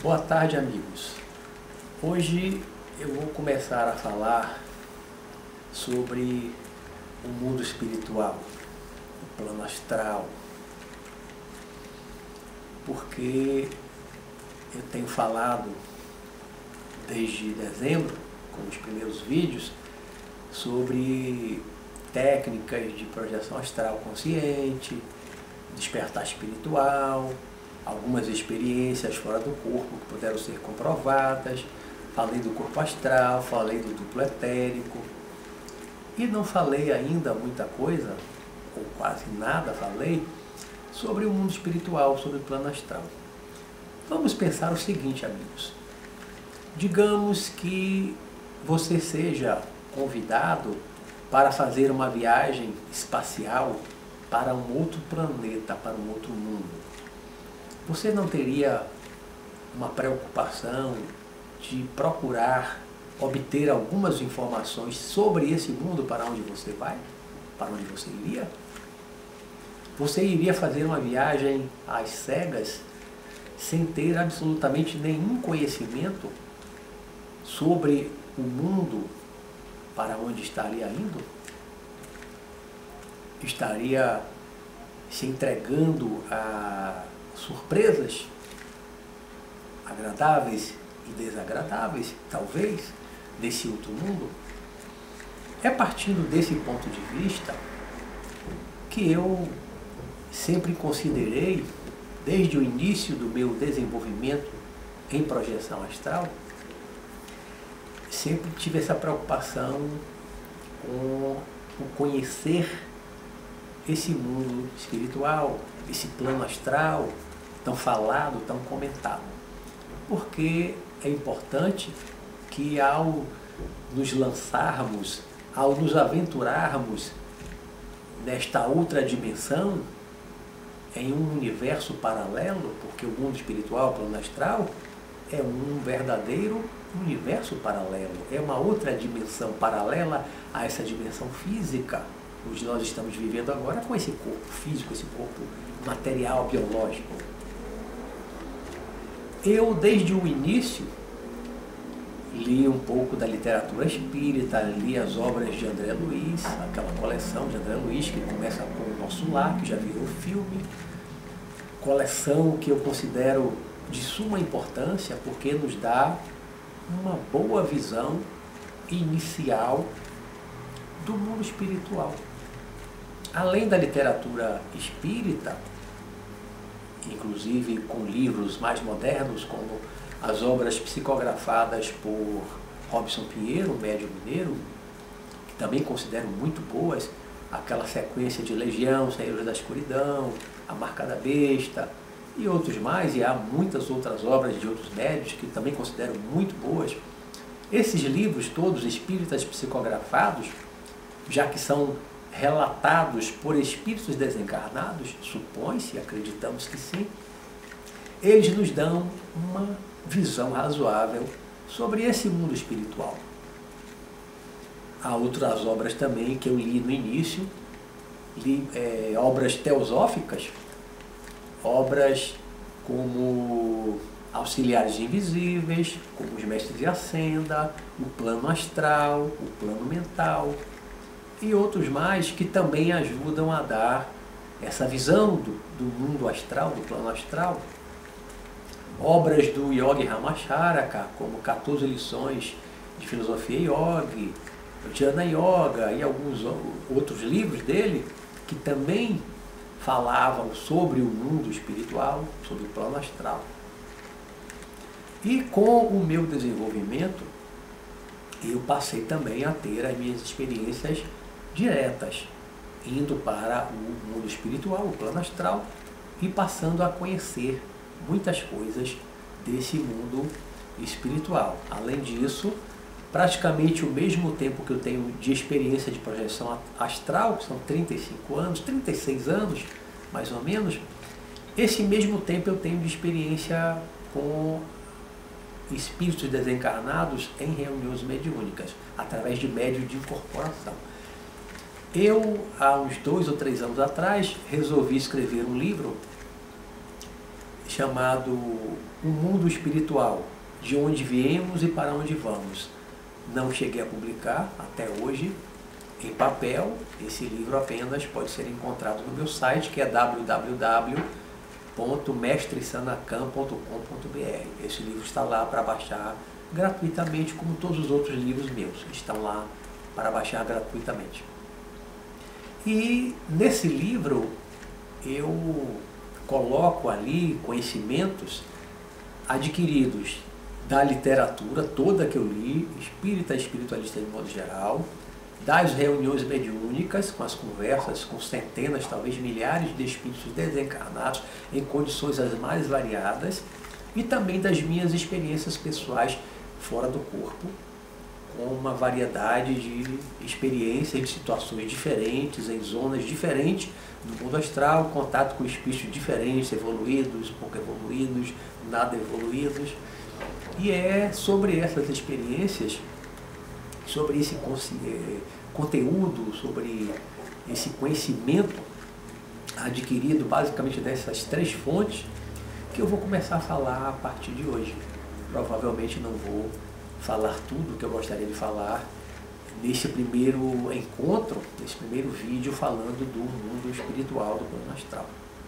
Boa tarde, amigos. Hoje eu vou começar a falar sobre o mundo espiritual, o plano astral, porque eu tenho falado desde dezembro, com os primeiros vídeos, sobre técnicas de projeção astral consciente, despertar espiritual, algumas experiências fora do corpo que puderam ser comprovadas. Falei do corpo astral, falei do duplo etérico e não falei ainda muita coisa, ou quase nada falei, sobre o mundo espiritual, sobre o plano astral. Vamos pensar o seguinte, amigos. Digamos que você seja convidado para fazer uma viagem espacial para um outro planeta, para um outro mundo. Você não teria uma preocupação de procurar obter algumas informações sobre esse mundo para onde você vai? Para onde você iria? Você iria fazer uma viagem às cegas sem ter absolutamente nenhum conhecimento sobre o mundo para onde estaria indo? Estaria se entregando a surpresas agradáveis e desagradáveis, talvez, desse outro mundo? É partindo desse ponto de vista que eu sempre considerei, desde o início do meu desenvolvimento em projeção astral, sempre tive essa preocupação com o conhecer esse mundo espiritual, esse plano astral, tão falado, tão comentado. Porque é importante que ao nos lançarmos, ao nos aventurarmos nesta outra dimensão, em um universo paralelo, porque o mundo espiritual, o plano astral, é um verdadeiro universo paralelo, é uma outra dimensão paralela a essa dimensão física, onde nós estamos vivendo agora com esse corpo físico, esse corpo material, biológico. Eu, desde o início, li um pouco da literatura espírita, li as obras de André Luiz, aquela coleção de André Luiz que começa com O Nosso Lar, que já virou filme, coleção que eu considero de suma importância porque nos dá uma boa visão inicial do mundo espiritual. Além da literatura espírita, inclusive com livros mais modernos, como as obras psicografadas por Robson Pinheiro, médium mineiro, que também considero muito boas, aquela sequência de Legião, Senhores da Escuridão, A Marca da Besta e outros mais, e há muitas outras obras de outros médiuns que também considero muito boas. Esses livros todos espíritas psicografados, já que são relatados por espíritos desencarnados, supõe-se, acreditamos que sim, eles nos dão uma visão razoável sobre esse mundo espiritual. Há outras obras também que eu li no início, li obras teosóficas, obras como Auxiliares Invisíveis, como Os Mestres de Ascenda, o Plano Astral, o Plano Mental, e outros mais que também ajudam a dar essa visão do mundo astral, do plano astral. Obras do Yogi Ramacharaka, como 14 lições de filosofia yogi, Jnana Yoga e alguns outros livros dele que também falavam sobre o mundo espiritual, sobre o plano astral. E com o meu desenvolvimento, eu passei também a ter as minhas experiências diretas, indo para o mundo espiritual, o plano astral, e passando a conhecer muitas coisas desse mundo espiritual. Além disso, praticamente o mesmo tempo que eu tenho de experiência de projeção astral, que são 35 anos, 36 anos, mais ou menos, esse mesmo tempo eu tenho de experiência com espíritos desencarnados em reuniões mediúnicas, através de médios de incorporação. Eu, há uns 2 ou 3 anos atrás, resolvi escrever um livro chamado O Mundo Espiritual, de onde viemos e para onde vamos. Não cheguei a publicar até hoje em papel. Esse livro apenas pode ser encontrado no meu site, que é www.mestresanacan.com.br. Esse livro está lá para baixar gratuitamente, como todos os outros livros meus estão lá para baixar gratuitamente. E nesse livro eu coloco ali conhecimentos adquiridos da literatura toda que eu li, espírita e espiritualista de modo geral, das reuniões mediúnicas, com as conversas com centenas, talvez milhares de espíritos desencarnados em condições as mais variadas, e também das minhas experiências pessoais fora do corpo, com uma variedade de experiências, de situações diferentes, em zonas diferentes do mundo astral, contato com espíritos diferentes, evoluídos, pouco evoluídos, nada evoluídos. E é sobre essas experiências, sobre esse conteúdo, sobre esse conhecimento adquirido basicamente dessas 3 fontes, que eu vou começar a falar a partir de hoje. Provavelmente não vou falar tudo o que eu gostaria de falar nesse primeiro encontro, nesse primeiro vídeo falando do mundo espiritual do plano astral.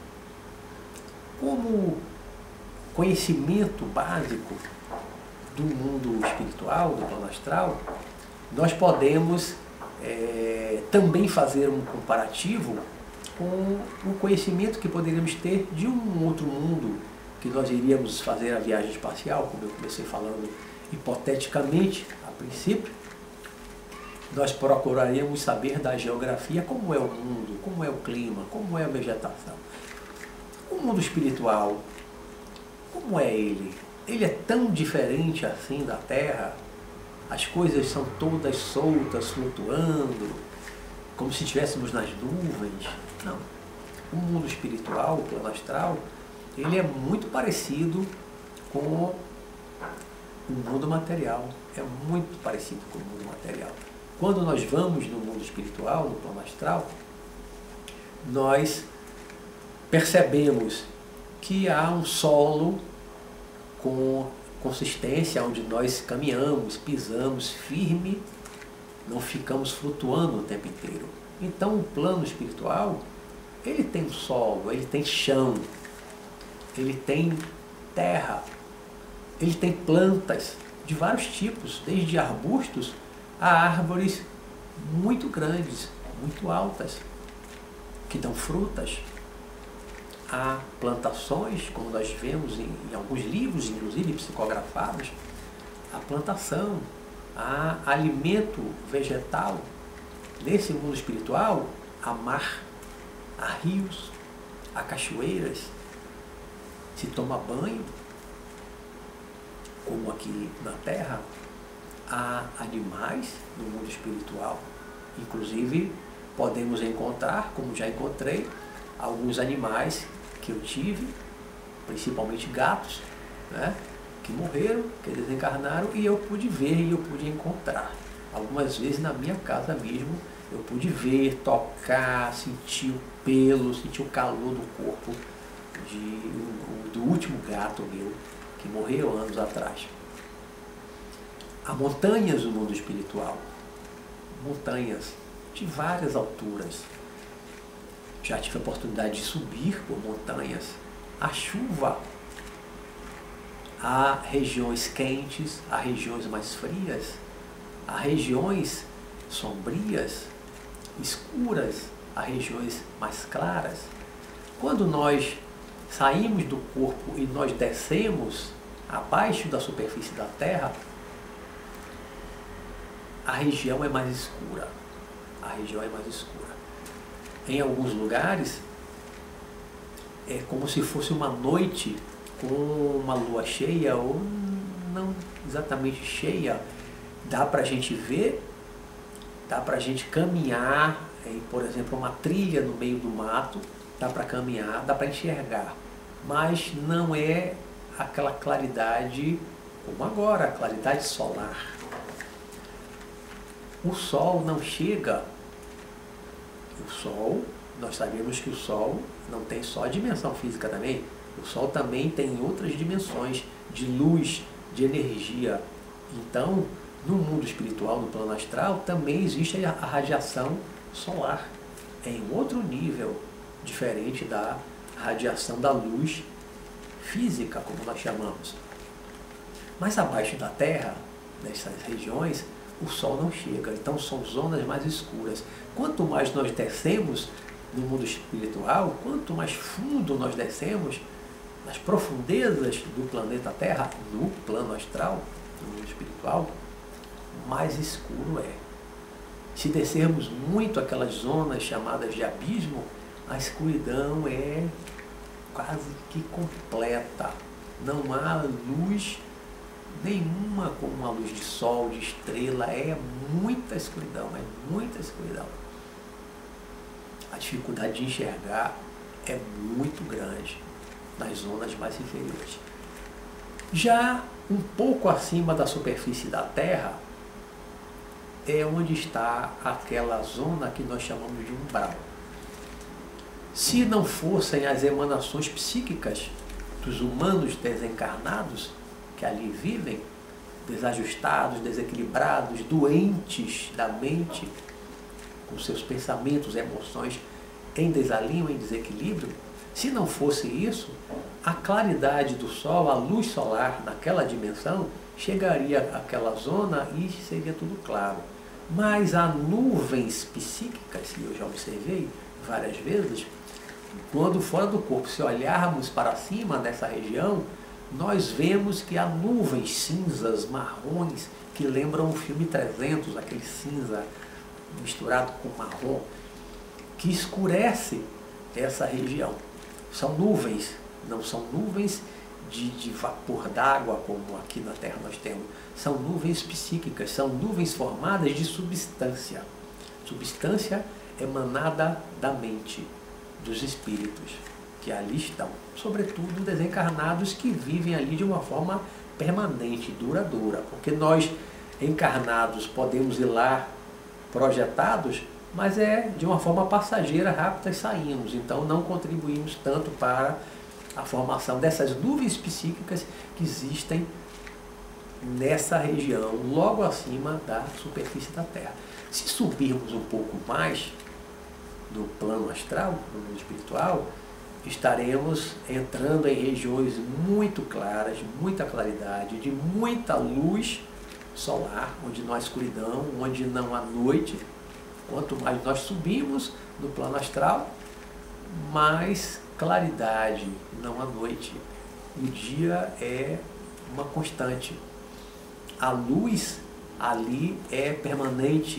Como conhecimento básico do mundo espiritual, do plano astral, nós podemos também fazer um comparativo com o conhecimento que poderíamos ter de um outro mundo, que nós iríamos fazer a viagem espacial, como eu comecei falando hipoteticamente a princípio. Nós procuraríamos saber da geografia, como é o mundo, como é o clima, como é a vegetação. O mundo espiritual, como é ele? Ele é tão diferente assim da Terra? As coisas são todas soltas, flutuando, como se estivéssemos nas nuvens? Não. O mundo espiritual, o plano astral, ele é muito parecido com o mundo material. É muito parecido com o mundo material. Quando nós vamos no mundo espiritual, no plano astral, nós percebemos que há um solo com consistência, onde nós caminhamos, pisamos firme, não ficamos flutuando o tempo inteiro. Então o plano espiritual, ele tem solo, ele tem chão, ele tem terra, ele tem plantas de vários tipos, desde arbustos a árvores muito grandes, muito altas, que dão frutas. Há plantações, como nós vemos em alguns livros, inclusive psicografados, a plantação, há alimento vegetal. Nesse mundo espiritual, há mar, há rios, há cachoeiras, se toma banho, como aqui na Terra. Há animais no mundo espiritual, inclusive podemos encontrar, como já encontrei, alguns animais que eu tive, principalmente gatos, né, que morreram, que desencarnaram, e eu pude ver e eu pude encontrar. Algumas vezes na minha casa mesmo, eu pude ver, tocar, sentir o pelo, sentir o calor do corpo do último gato meu, que morreu anos atrás. Há montanhas no mundo espiritual, montanhas de várias alturas. Já tive a oportunidade de subir por montanhas. Há chuva, há regiões quentes, há regiões mais frias, há regiões sombrias, escuras, há regiões mais claras. Quando nós saímos do corpo e nós descemos abaixo da superfície da Terra, a região é mais escura. A região é mais escura. Em alguns lugares, é como se fosse uma noite com uma lua cheia, ou não exatamente cheia. Dá para a gente ver, dá para a gente caminhar, por exemplo, uma trilha no meio do mato, dá para caminhar, dá para enxergar. Mas não é aquela claridade como agora, a claridade solar. O Sol não chega. O Sol, nós sabemos que o Sol não tem só a dimensão física também, O Sol também tem outras dimensões de luz, de energia. Então, no mundo espiritual, no plano astral, também existe a radiação solar, em outro nível, diferente da radiação da luz física, como nós chamamos. Mas abaixo da Terra, nessas regiões, o Sol não chega, então são zonas mais escuras. Quanto mais nós descemos no mundo espiritual, quanto mais fundo nós descemos, nas profundezas do planeta Terra, no plano astral, no mundo espiritual, mais escuro é. Se descermos muito aquelas zonas chamadas de abismo, a escuridão é quase que completa. Não há luz nenhuma como a luz de sol, de estrela, é muita escuridão, é muita escuridão. A dificuldade de enxergar é muito grande nas zonas mais inferiores. Já um pouco acima da superfície da Terra é onde está aquela zona que nós chamamos de umbral. Se não fossem as emanações psíquicas dos humanos desencarnados que ali vivem, desajustados, desequilibrados, doentes da mente, com seus pensamentos e emoções em desalinho, em desequilíbrio, se não fosse isso, a claridade do Sol, a luz solar naquela dimensão, chegaria àquela zona e seria tudo claro. Mas há nuvens psíquicas, e eu já observei várias vezes, quando fora do corpo, se olharmos para cima dessa região, nós vemos que há nuvens cinzas, marrons, que lembram o filme 300, aquele cinza misturado com marrom, que escurece essa região. São nuvens, não são nuvens de vapor d'água, como aqui na Terra nós temos. São nuvens psíquicas, são nuvens formadas de substância. Substância emanada da mente, dos espíritos que ali estão, sobretudo desencarnados que vivem ali de uma forma permanente, duradoura, porque nós encarnados podemos ir lá projetados, mas é de uma forma passageira, rápida e saímos, então não contribuímos tanto para a formação dessas nuvens psíquicas que existem nessa região, logo acima da superfície da Terra. Se subirmos um pouco mais no plano astral, no mundo espiritual, estaremos entrando em regiões muito claras, muita claridade, de muita luz solar, onde não há escuridão, onde não há noite. Quanto mais nós subimos no plano astral, mais claridade, não há noite. O dia é uma constante. A luz ali é permanente.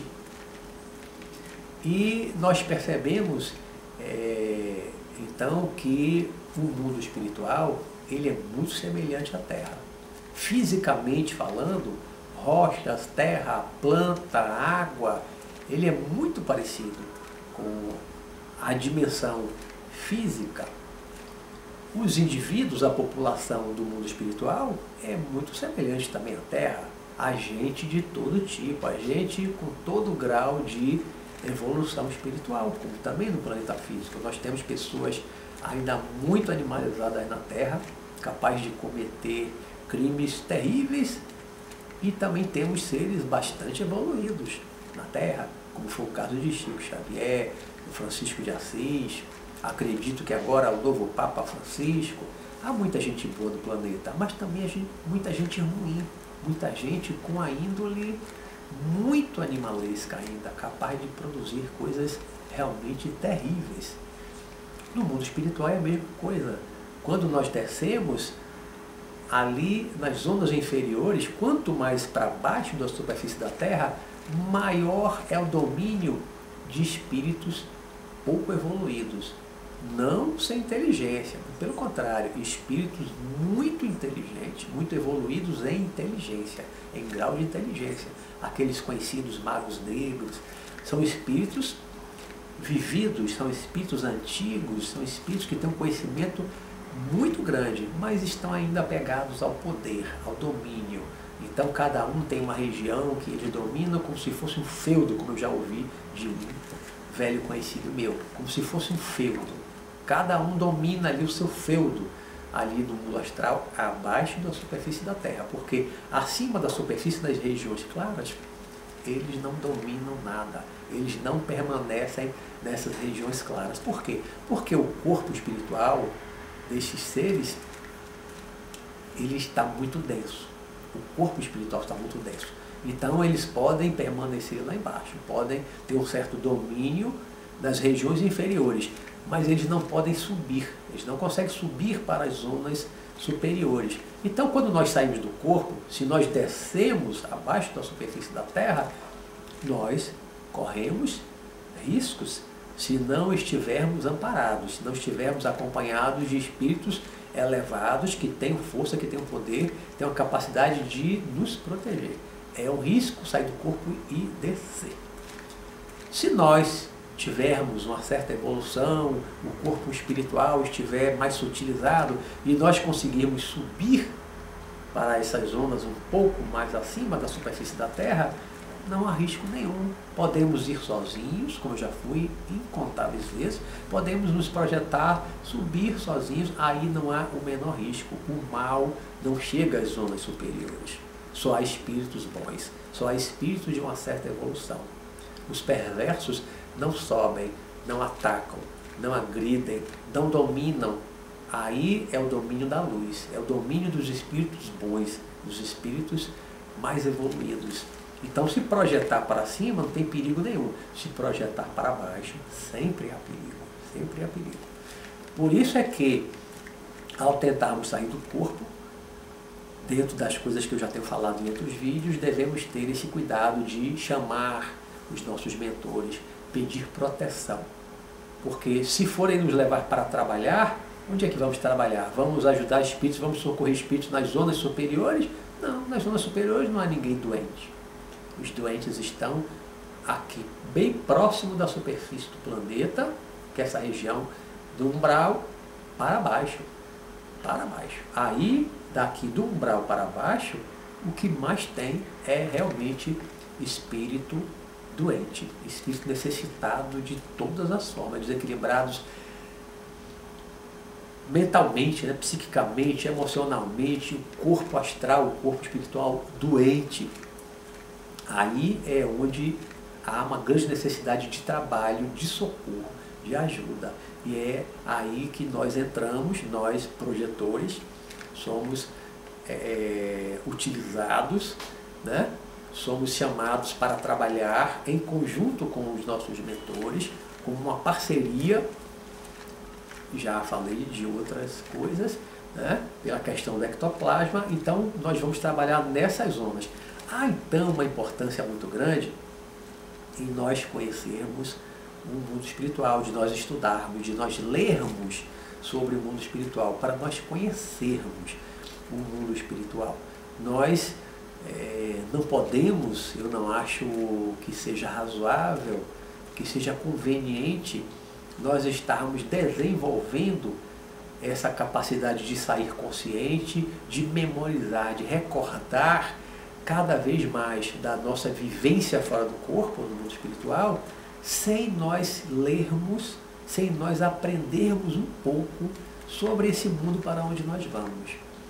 E nós percebemos, então, que o mundo espiritual ele é muito semelhante à Terra. Fisicamente falando, rochas, terra, planta, água, ele é muito parecido com a dimensão física. Os indivíduos, a população do mundo espiritual é muito semelhante também à Terra. A gente de todo tipo, a gente com todo grau de evolução espiritual, como também no planeta físico. Nós temos pessoas ainda muito animalizadas na Terra, capazes de cometer crimes terríveis, e também temos seres bastante evoluídos na Terra, como foi o caso de Chico Xavier, Francisco de Assis. Acredito que agora o novo Papa Francisco. Há muita gente boa no planeta, mas também muita gente ruim, muita gente com a índole muito animalesca ainda, capaz de produzir coisas realmente terríveis. No mundo espiritual é a mesma coisa. Quando nós descemos, ali nas zonas inferiores, quanto mais para baixo da superfície da Terra, maior é o domínio de espíritos pouco evoluídos. Não sem inteligência, pelo contrário, espíritos muito inteligentes, muito evoluídos em inteligência, em grau de inteligência. Aqueles conhecidos magos negros, são espíritos vividos, são espíritos antigos, são espíritos que têm um conhecimento muito grande, mas estão ainda apegados ao poder, ao domínio. Então cada um tem uma região que ele domina como se fosse um feudo, como eu já ouvi de um velho conhecido meu, como se fosse um feudo. Cada um domina ali o seu feudo, ali no mundo astral, abaixo da superfície da Terra, porque acima da superfície das regiões claras, eles não dominam nada, eles não permanecem nessas regiões claras. Por quê? Porque o corpo espiritual destes seres, ele está muito denso. O corpo espiritual está muito denso. Então eles podem permanecer lá embaixo, podem ter um certo domínio das regiões inferiores, mas eles não podem subir, eles não conseguem subir para as zonas superiores. Então, quando nós saímos do corpo, se nós descemos abaixo da superfície da Terra, nós corremos riscos se não estivermos amparados, se não estivermos acompanhados de espíritos elevados que têm força, que têm um poder, têm uma capacidade de nos proteger. É um risco sair do corpo e descer. Se nós tivermos uma certa evolução, o corpo espiritual estiver mais sutilizado e nós conseguirmos subir para essas zonas um pouco mais acima da superfície da Terra, não há risco nenhum. Podemos ir sozinhos, como eu já fui incontáveis vezes, podemos nos projetar, subir sozinhos, aí não há o menor risco. O mal não chega às zonas superiores. Só há espíritos bons, só há espíritos de uma certa evolução. Os perversos não sobem, não atacam, não agridem, não dominam. Aí é o domínio da luz, é o domínio dos espíritos bons, dos espíritos mais evoluídos. Então, se projetar para cima não tem perigo nenhum. Se projetar para baixo, sempre há perigo, sempre há perigo. Por isso é que, ao tentarmos sair do corpo, dentro das coisas que eu já tenho falado em outros vídeos, devemos ter esse cuidado de chamar os nossos mentores, pedir proteção. Porque se forem nos levar para trabalhar, onde é que vamos trabalhar? Vamos ajudar espíritos, vamos socorrer espíritos nas zonas superiores? Não, nas zonas superiores não há ninguém doente. Os doentes estão aqui, bem próximo da superfície do planeta, que é essa região do umbral, para baixo. Para baixo. Aí, daqui do umbral para baixo, o que mais tem é realmente espírito doente, espírito necessitado de todas as formas, desequilibrados mentalmente, né, psiquicamente, emocionalmente, o corpo astral, o corpo espiritual doente. Aí é onde há uma grande necessidade de trabalho, de socorro, de ajuda. E é aí que nós entramos, nós projetores, somos utilizados, né? Somos chamados para trabalhar em conjunto com os nossos mentores, com uma parceria. Já falei de outras coisas, né? Pela questão do ectoplasma. Então, nós vamos trabalhar nessas zonas. Há, então, uma importância muito grande em nós conhecermos o mundo espiritual, de nós estudarmos, de nós lermos sobre o mundo espiritual, para nós conhecermos o mundo espiritual. Nós não podemos, eu não acho que seja razoável, que seja conveniente nós estarmos desenvolvendo essa capacidade de sair consciente, de memorizar, de recordar cada vez mais da nossa vivência fora do corpo, no mundo espiritual, sem nós lermos, sem nós aprendermos um pouco sobre esse mundo para onde nós vamos.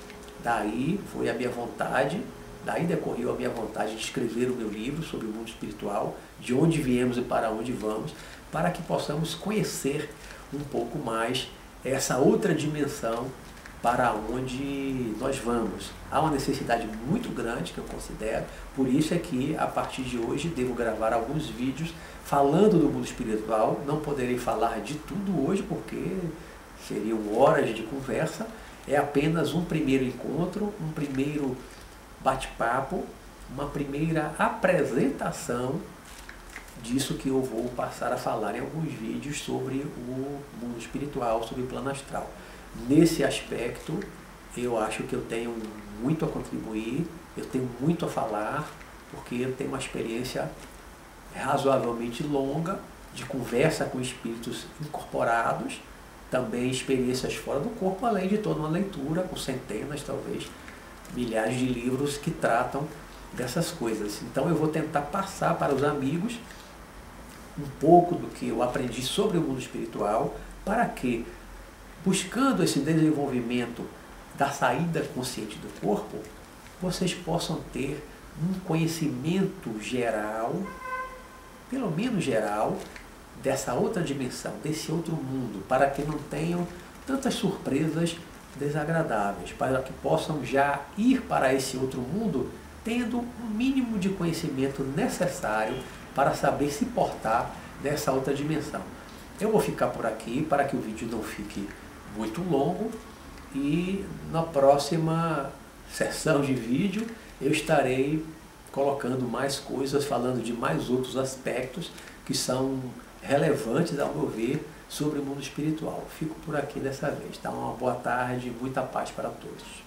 Daí foi a minha vontade, daí decorreu a minha vontade de escrever o meu livro sobre o mundo espiritual, de onde viemos e para onde vamos, para que possamos conhecer um pouco mais essa outra dimensão para onde nós vamos. Há uma necessidade muito grande que eu considero, por isso é que a partir de hoje devo gravar alguns vídeos falando do mundo espiritual. Não poderei falar de tudo hoje porque seriam horas de conversa, é apenas um primeiro encontro, um primeiro bate-papo, uma primeira apresentação disso que eu vou passar a falar em alguns vídeos sobre o mundo espiritual, sobre o plano astral. Nesse aspecto, eu acho que eu tenho muito a contribuir, eu tenho muito a falar, porque eu tenho uma experiência razoavelmente longa de conversa com espíritos incorporados, também experiências fora do corpo, além de toda uma leitura com centenas, talvez milhares de livros que tratam dessas coisas. Então eu vou tentar passar para os amigos um pouco do que eu aprendi sobre o mundo espiritual, para que, buscando esse desenvolvimento da saída consciente do corpo, vocês possam ter um conhecimento geral, pelo menos geral, dessa outra dimensão, desse outro mundo, para que não tenham tantas surpresas desagradáveis, para que possam já ir para esse outro mundo tendo um mínimo de conhecimento necessário para saber se portar nessa outra dimensão. Eu vou ficar por aqui para que o vídeo não fique muito longo e na próxima sessão de vídeo eu estarei colocando mais coisas, falando de mais outros aspectos que são relevantes, ao meu ver, sobre o mundo espiritual. Fico por aqui dessa vez. Tá? Uma boa tarde, muita paz para todos.